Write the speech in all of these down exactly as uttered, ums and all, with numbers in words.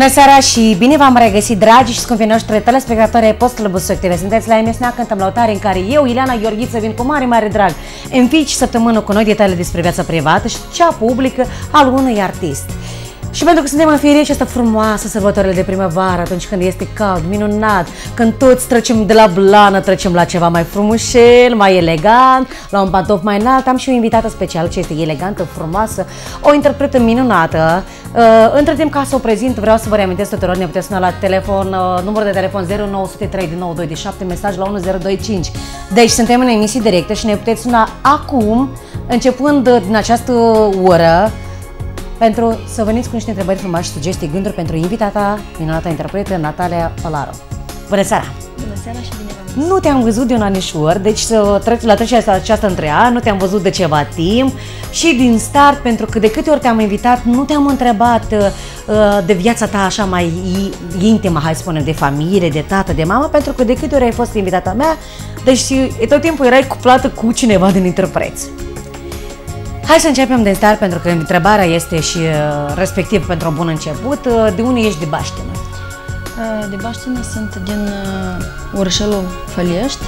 Bună seara și bine v-am regăsit, dragi și scumpii noștri telespectatori ai Postului Busuioc T V. Sunteți la emisiunea Cântăm Lăutare, în care eu, Ileana Gheorghiță, vin cu mare, mare drag în fiici săptămână cu noi detalii despre viața privată și cea publică al unui artist. Și pentru că suntem în firie această frumoasă sărbătorile de primăvară, atunci când este cald, minunat, când toți trecem de la blană, trecem la ceva mai frumușel, mai elegant, la un pantof mai înalt, am și o invitată specială ce este elegantă, frumoasă, o interpretă minunată. Uh, între timp, ca să o prezint, vreau să vă reamintesc tuturor, ne puteți suna la telefon, uh, numărul de telefon zero nouă zero trei nouă doi șapte, mesaj la unu zero doi cinci. Deci suntem în emisii directe și ne puteți suna acum, începând din această oră, pentru să veniți cu niște întrebări frumoase, sugestii, gânduri pentru invitata, minunata interpretă Natalia Olaru. Bună seara! Bună seara și bine v-am Nu te-am văzut de un anișor, deci la trecerea aceasta între ani, nu te-am văzut de ceva timp și din start, pentru că de câte ori te-am invitat, nu te-am întrebat uh, de viața ta așa mai intimă, hai să spunem, de familie, de tată, de mamă, pentru că de câte ori ai fost invitata mea, deci tot timpul erai cuplată cu cineva din interpreți. Hai să începem de start, pentru că întrebarea este și uh, respectiv pentru un bun început, uh, de unde ești de baștină? Uh, de baștină sunt din uh, orășelul Făliești.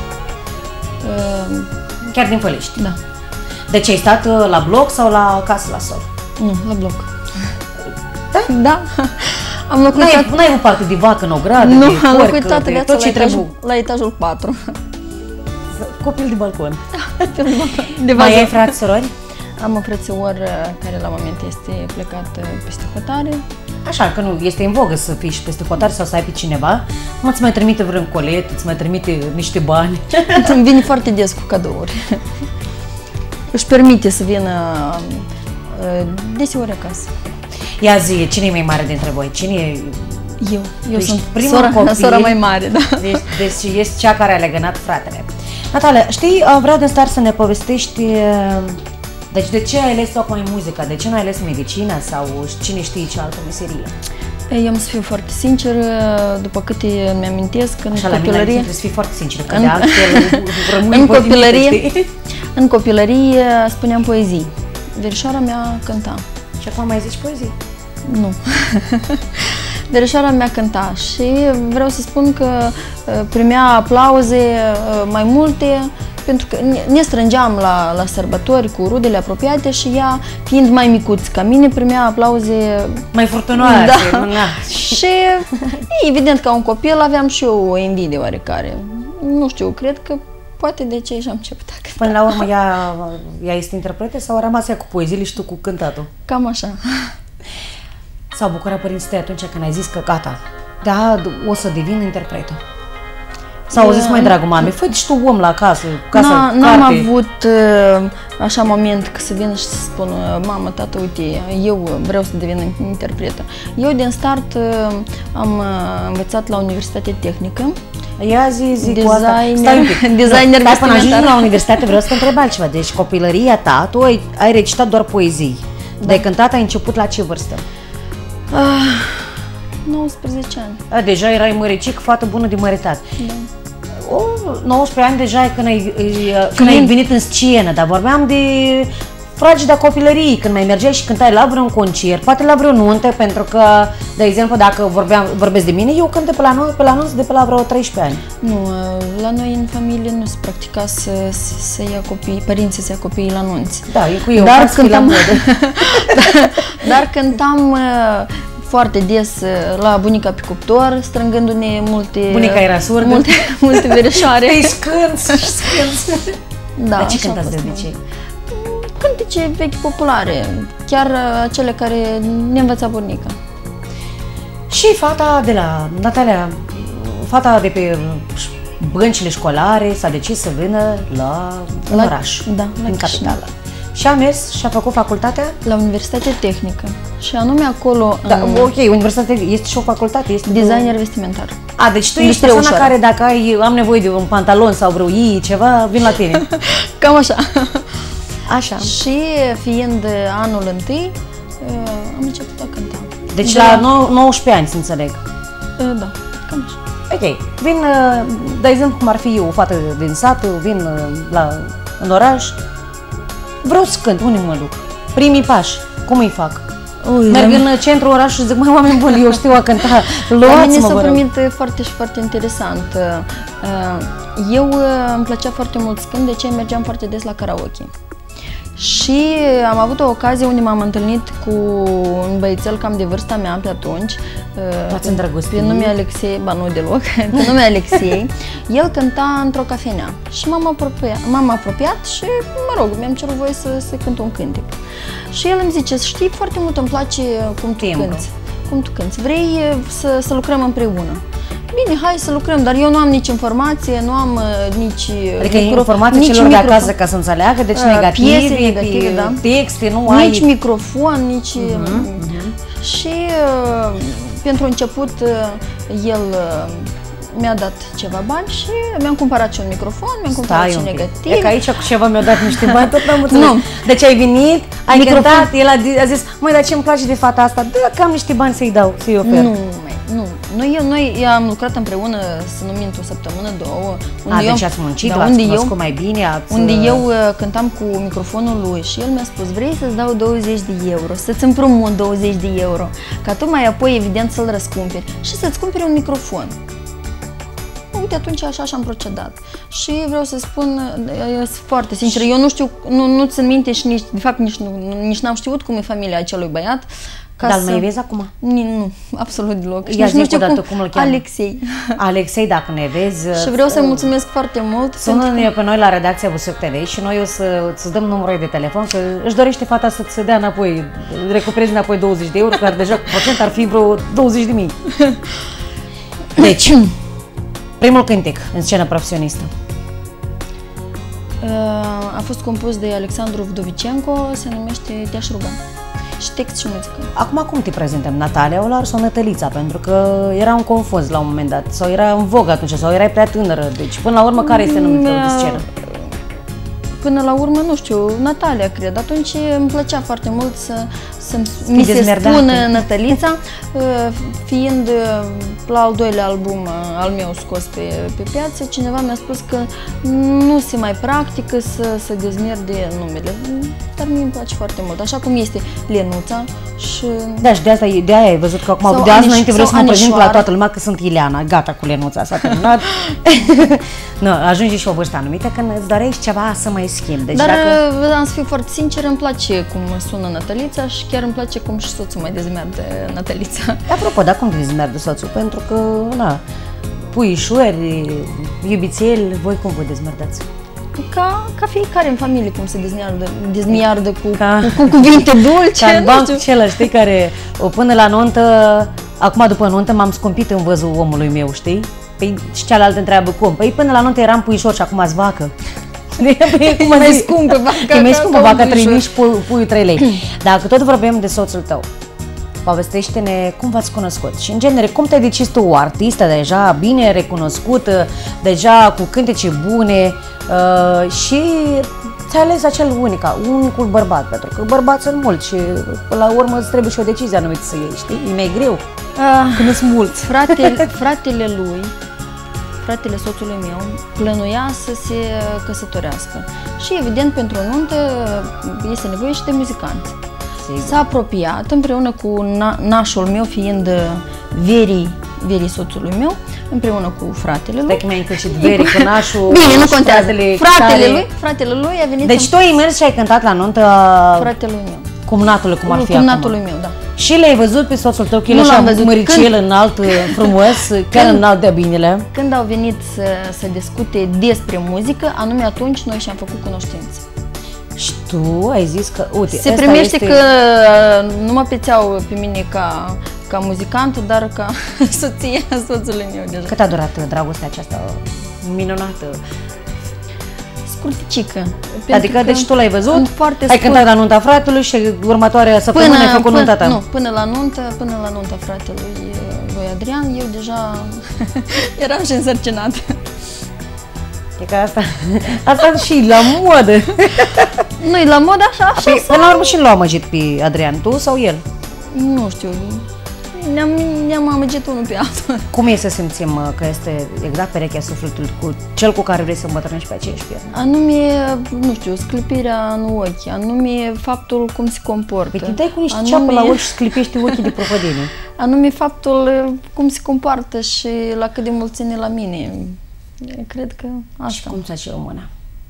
Uh, Chiar din Făliești? Da. Deci ai stat uh, la bloc sau la casă la sol? Nu, la bloc. Da? Da. Am locuit N-ai, n-ai avut parte de vacă în ogradă, nu, de am porc, locuit toată de viața tot ce la, etajul, trebuie? la etajul patru. Copil de balcon. De Mai ai frați, surori? Am o frățior care la moment este plecat peste hotare. Așa, că nu este în vogă să fii și peste hotare sau să ai pe cineva, nu îți mai trimite vreun colet, îți mai trimite niște bani. Îmi vine foarte des cu cadouri. Își permite să vină deseori acasă. Ia zi, cine e mai mare dintre voi? Cine e? Eu. Eu deci sunt prima sora, copil, sora mai mare, da. Deci, deci ești cea care a legănat fratele. Natalia, știi, vreau de start să ne povestești, deci de ce ai ales tocmai muzica? De ce nu ai ales medicina sau cine știe ce altă meserie? Eu am să fiu foarte sincer, după câte îmi amintesc, în Așa, copilărie... la mine trebuie să fii foarte sincer, că în, de altfel rămâi în pătimită, copilărie, știi? În copilărie spuneam poezii. Verișoara mea cânta. Și acum mai zici poezii? Nu. Verișoara mea cânta și vreau să spun că primea aplauze mai multe, pentru că ne strângeam la, la sărbători cu rudele apropiate și ea, fiind mai micuț ca mine, primea aplauze mai furtunoase. Da. Da. Și evident, ca un copil aveam și eu o invidie oarecare. Nu știu, cred că poate de ce și am început a cânta. Până la urmă, ea, ea este interpretă sau a rămas ea cu poeziile și tu cu cântatul? Cam așa. S-au bucurat părinții tăi atunci când ai zis că gata, da, o să devin interpretă? Sau au zis, mai dragul mame, fă și tu om la casă, casă, N-am avut așa moment că să vină și să spun, mamă, tată, uite, eu vreau să devin interpretă. Eu din start am învățat la Universitatea Tehnică. Ia zi, zi designer, cu asta. Stai un pic. Designer Stai, până ajungi vestimentar. la universitate, vreau să te întreb altceva. Deci copilăria ta, tu ai, ai recitat doar poezii. Da. De cântat ai început la ce vârstă? Ah, nouăsprezece ani. A, deja erai măricic, fată bună de măritat. Da. O, nouăsprezece ani deja e când ai, când ai venit în scenă, dar vorbeam de fragida copilărie, când mai mergeai și cântai la vreun concert, poate la vreo nuntă, pentru că, de exemplu, dacă vorbeam, vorbesc de mine, eu cânt de pe la, pe la nunț de pe la vreo treisprezece ani. Nu, la noi în familie nu se practica să, să, să ia copii, părinții să ia copiii la nunți. Da, e cu eu, dar cântam, dar, dar cântam foarte des la bunica pe cuptor, strângându-ne multe... Bunica era surdă? Multe, multe verișoare. Îi scânți și scânți. Da, dar ce cântați de obicei? Cântece vechi populare, chiar cele care ne învăța bunica. Și fata de la Natalia, fata de pe băncile școlare s-a decis să vină la, la oraș, da, la în capitală. Și a mers și a făcut facultatea? La Universitatea Tehnică. Și anume acolo... Da, în... ok, Universitatea este și o facultate? Este designer vestimentar. A, deci tu ești persoana ușoară care dacă ai, am nevoie de un pantalon sau vreo i, ceva, vin la tine. Cam așa. Așa. Și fiind anul întâi, am început a cânta. Deci de la nouăsprezece ani, să înțeleg. Da, cam așa. Ok. Vin, de exemplu, cum ar fi eu, o fată din sat, vin la, în oraș, vreau să cânt, unde mă duc? Primii pași, cum îi fac? Ui, merg în centrul orașului și zic, mai oameni buni, eu știu a cânta, luați-mă, La mine s-a vă rog. primit foarte și foarte interesant. Eu îmi plăcea foarte mult să cânt, de ce mergeam foarte des la karaoke. Și am avut o ocazie unde m-am întâlnit cu un băiețel cam de vârsta mea pe atunci. V-ați îndrăgostit? Pe nume Alexei, ba nu deloc, pe nume Alexei. El cânta într-o cafenea și m-am apropiat, m-am apropiat și, mă rog, mi-am cerut voie să, să cânt un cântec. Și el îmi zice, știi, foarte mult îmi place cum tu Timpul. cânti. Cum tu cânti. Vrei să, să lucrăm împreună? Bine, hai să lucrăm, dar eu nu am nici informație, nu am uh, nici Adică micro, informații nici celor de microfon. acasă ca să înțeleagă, deci Uh, negative, piese negative, da. texte, nu Nici ai... microfon, nici... Uh-huh, uh-huh. uh-huh. Și uh, pentru început uh, el uh, mi-a dat ceva bani și mi-am cumpărat și un microfon, mi-am cumpărat și negativ. E că aici cu ceva mi-au dat niște bani, tot n-am înțeles. Nu. Deci ai venit, ai Microfon. cântat, el a, a zis, măi, dar ce îmi place de fata asta? Dă că am niște bani să-i dau, să-i ofer. Nu, mai, nu. Noi, noi eu am lucrat împreună, să nu mint, o săptămână, două. A, eu, deci ați muncit, da, v-ați unde cunoscut eu, mai bine, ați... Unde eu uh, cântam cu microfonul lui și el mi-a spus, vrei să-ți dau douăzeci de euro, să-ți împrumut douăzeci de euro, ca tu mai apoi, evident, să-l răscumperi și să-ți cumperi un microfon. Uite, atunci așa și-am procedat. Și vreau să spun, e foarte sincer, eu nu știu, nu, nu țin minte și nici, de fapt nici, nu, nici n-am știut cum e familia acelui băiat. Ca Dar să... mai vezi acum? Nu, absolut deloc. Ia zi nu știu odată cum, cum îl cheamă. Alexei. Alexei, dacă ne vezi... Și vreau să-i mulțumesc foarte mult. Sună-ne pe noi la redacția Busuioc T V și noi o să îți dăm numărul de telefon, că își dorește fata să-ți dea înapoi, recuperezi înapoi douăzeci de euro, care deja cu procent ar fi vreo douăzeci de mii. Deci, primul cântec în scenă profesionistă. A fost compus de Alexandru Vdovicenco, se numește Te-aș ruga. Și text și muzică. Acum cum te prezentăm? Natalia Olar sau Nătălița? Pentru că era un confuz la un moment dat, sau era în vogă atunci, sau erai prea tânără. Deci, până la urmă, care este numitul de scenă? Până la urmă, nu știu, Natalia, cred. Atunci îmi plăcea foarte mult să, să mi se spună Nătălița, fiind la al doilea album al meu scos pe, pe piață, cineva mi-a spus că nu se mai practică să, să dezmierde numele. Dar mie îmi place foarte mult, așa cum este Lenuța și... Da, și de asta de aia ai văzut că acum, de azi înainte vreau să mă prezint la toată lumea că sunt Ileana, gata cu Lenuța, s-a terminat. Nu, ajunge și o vârstă anumită când îți dorești ceva să mai schimbi. Deci Dar dacă... am să fiu foarte sincer, îmi place cum sună Nătălița și chiar îmi place cum și soțul mai dezmearde Nătălița. Apropo, dar cum te dezmearde soțul? Pentru că, na, puișori, iubițeli, voi cum vă dezmerdați? Ca, ca fiecare în familie, cum se dezmiardă, dezmiardă cu, ca, cu, cu cuvinte dulce. Ca în bancul acela, știi, care până la nuntă, acum după nuntă m-am scumpit în văzul omului meu, știi? Păi și cealaltă întreabă cum? Păi până la nuntă eram puișor și acum-s vacă. Păi cum mai scumpă vaca. E mai scumpă vaca, trei mii și puiul trei lei. Dacă tot vorbim de soțul tău, povestește-ne cum v-ați cunoscut și, în genere, cum te-ai decis tu, o artistă deja bine recunoscută, deja cu cântece bune uh, și ți-ai ales acel unica, unicul bărbat, pentru că bărbați sunt mulți și, până la urmă, îți trebuie și o decizie anumită să iei, știi? E mai greu, uh, când sunt mulți. Fratele, fratele lui, fratele soțului meu, plănuia să se căsătorească și, evident, pentru o nuntă este nevoie și de muzicanți. S-a apropiat împreună cu na nașul meu, fiind Veri, Veri soțului meu, împreună cu fratele lui. Stai că mi-ai încălcit Veri cu nașul. Bine, nu contează. Fratele, fratele care... lui, fratele lui a venit. Deci în... tu ai mers și ai cântat la nuntă fratelui meu. Cumnatului, cum ar fi Cumnatului acum. meu, da. Și l-ai văzut pe soțul tău că el așa măricel, înalt, frumos, chiar înalt de binele. Când au venit să, să discute despre muzică, anume atunci noi și-am făcut cunoștință. Și tu ai zis că, uite, se primește este... că nu mă pețeau pe mine ca, ca muzicant, dar ca soția soțului meu deja. Cât a durat dragostea aceasta minunată? Scurticică. Adică, deci tu l-ai văzut, foarte ai cântat la nunta fratelui și următoarea săptămână ai făcut nunta ta. Nu, până la nuntă, până la nunta fratelui lui Adrian, eu deja eram și însărcinată. E că asta, asta și la modă. Nu-i la modă așa, așa. Păi, până la urmă și l-au amăgit pe Adrian, tu sau el? Nu știu. ne-am ne amăgit unul pe altul. Cum e să simțim că este exact perechea sufletului cu cel cu care vrei să îmbătrânești pe aceeași piernă? Anume, nu știu, sclipirea în ochi, anume faptul cum se comportă. Păi te dai cu niște anume... ceapă la ochi și sclipești ochii de prăpădenie. Anume faptul cum se comportă și la cât de mult ține la mine. Cred că asta. Și cum ți-a cerut mâna?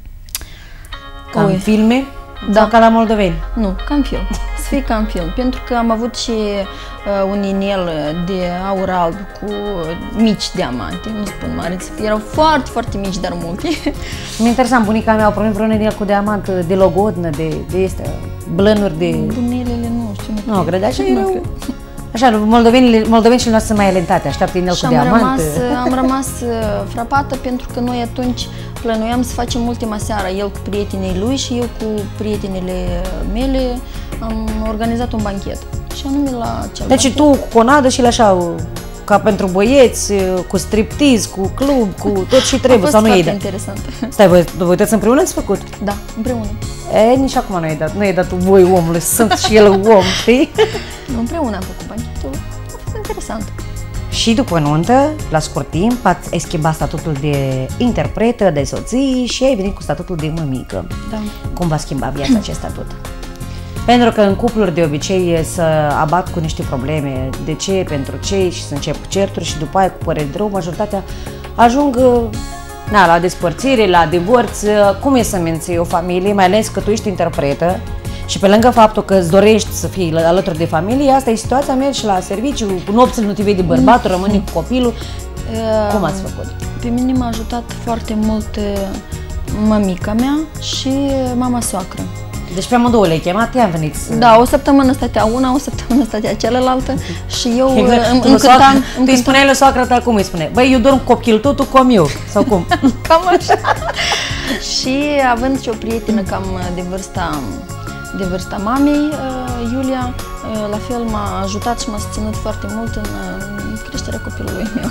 Ca în filme? Da. Sau ca la moldoveni? Nu, ca în film. Să fie ca în film. Pentru că am avut și uh, un inel de aur alb cu mici diamante, nu spun mari, erau foarte, foarte mici, dar multe. Mi-e interesant, bunica mea a primit vreun inel cu diamant de logodnă, de, de astea, blănuri de... Bunelele nu știu. Nu, nu cred, așa erau... Așa, moldovenii, moldovenii noastre sunt mai alentate, așteaptă inel cu diamant. Rămas, am rămas frapată pentru că noi atunci plănuiam să facem ultima seară, el cu prietenii lui și eu cu prietenile mele, am organizat un banchet. Și anume la acel Deci banchet. tu cu conadă și așa, ca pentru băieți, cu striptease, cu club, cu tot ce trebuie, sau nu e dat? Interesant. Stai, voi, voi toți împreună ați făcut? Da, împreună. E, nici acum nu e dat, nu e dat voi omului, sunt și el om, știi? Nu, împreună am făcut banchetul, a fost interesant. Și după nuntă, la scurt timp, ai schimbat statutul de interpretă, de soție și ai venit cu statutul de mămică. Da. Cum va schimba viața acest statut? Pentru că în cupluri de obicei să abat cu niște probleme, de ce, pentru ce, și să încep certuri și după aia cu păreri de rău, majoritatea ajung na, la despărțire, la divorț. Cum e să menții o familie, mai ales că tu ești interpretă și pe lângă faptul că îți dorești să fii alături de familie, asta e situația, mergi la serviciu, cu nopțile nu te vei de bărbatul, rămâni cu copilul. Uh, Cum ați făcut? Pe mine m-a ajutat foarte mult mămica mea și mama soacră. Deci pe amândouă le-ai chemat, i-am venit să... Da, o săptămână stătea una, o săptămână stătea cealaltă și eu exact. îmi încântam... Tu îi spuneai lui soacră ta, cum îi spune? Băi, eu dorm copil, tu, tu com eu, sau cum? Cam așa. Și având și o prietenă cam de vârsta, de vârsta mamei, Iulia, la fel m-a ajutat și m-a susținut foarte mult în creșterea copilului meu.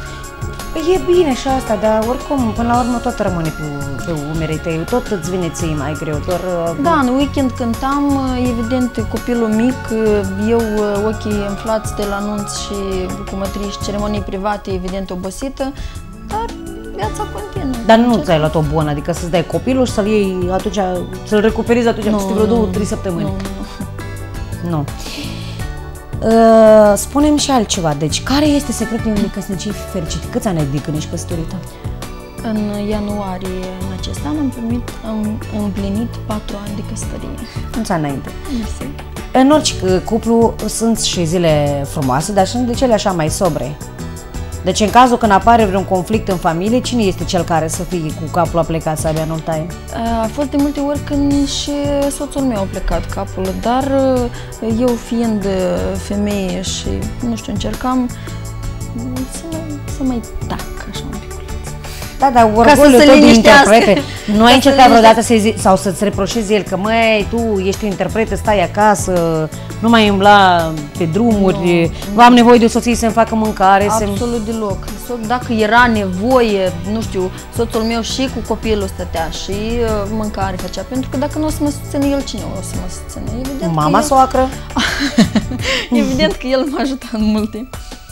E bine și asta, dar oricum, până la urmă tot rămâne pe, pe umerii tăi, tot îți vine ție mai greu, doar... Da, în weekend cântam, evident, copilul mic, eu ochii înflați de la anunț și bucumătrii și ceremonii private, evident, obosită, dar viața continuă. Dar nu ți-ai luat o bună, adică să-ți dai copilul și să-l iei atunci, să-l recuperezi atunci, nu, peste vreo două, trei săptămâni. Nu, nu. Nu. Uh, spune-mi și altceva, deci care este secretul unei căsnicii fericite? Câți ani ai de când ești căsătorită? În ianuarie în acest an am, primit, am împlinit patru ani de căsătorie. Mulți ani înainte. Mersi. În orice cuplu sunt și zile frumoase, dar sunt de cele așa mai sobre. Deci în cazul când apare vreun conflict în familie, cine este cel care să fie cu capul aplecat să abia nu-l taie? A fost de multe ori când și soțul meu a plecat capul, dar eu fiind femeie și, nu știu, încercam să, să mai tac așa un pic. Da, dar orgoliul tău de interprete, nu ai încercat vreodată să-i zici sau să-ți reproșezi el că, măi, tu ești o interpretă, stai acasă, nu mai umbla pe drumuri, nu, am nevoie de o soție să-mi facă mâncare. Absolut deloc. Dacă era nevoie, nu știu, soțul meu și cu copilul stătea și mâncare făcea, pentru că dacă nu o să mă susține el, cine o să mă susține? Evident Mama el... soacră? Evident că el m-a ajutat în multe.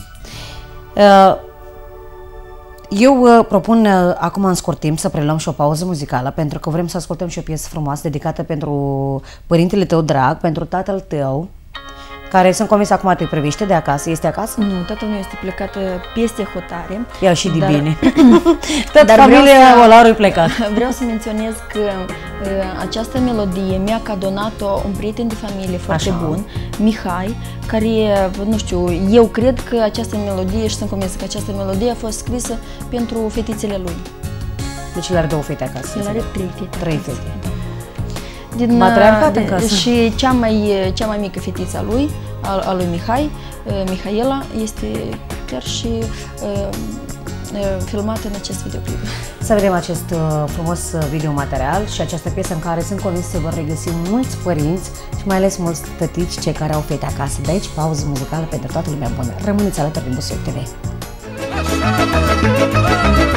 Uh, Eu uh, propun uh, acum în scurt timp să preluăm și o pauză muzicală, pentru că vrem să ascultăm și o piesă frumoasă dedicată pentru părintele tău drag, pentru tatăl tău, care sunt convins acum te privește de acasă. Este acasă? Nu, tatăl meu este plecat peste hotare. Ia și de dar... bine. Tot familia să... Olaru e plecat. Vreau să menționez că uh, această melodie mi-a cadonat-o un prieten de familie foarte Așa. bun, Mihai, care, nu știu, eu cred că această melodie, și sunt convinsă că această melodie a fost scrisă pentru fetițele lui. Deci el are două fete acasă. El are trei fete. Trei fete. Din, Matriarcat în casă. Și cea mai, cea mai mică fetiță a lui, a, a lui Mihai, Mihaela, este chiar și uh, filmată în acest videoclip. Să vedem acest uh, frumos videomaterial și această piesă în care sunt convins să vor regăsi mulți părinți și mai ales mulți tătici, cei care au fete acasă. De aici, pauză muzicală pentru toată lumea bună. Rămâneți alături de Busuioc T V.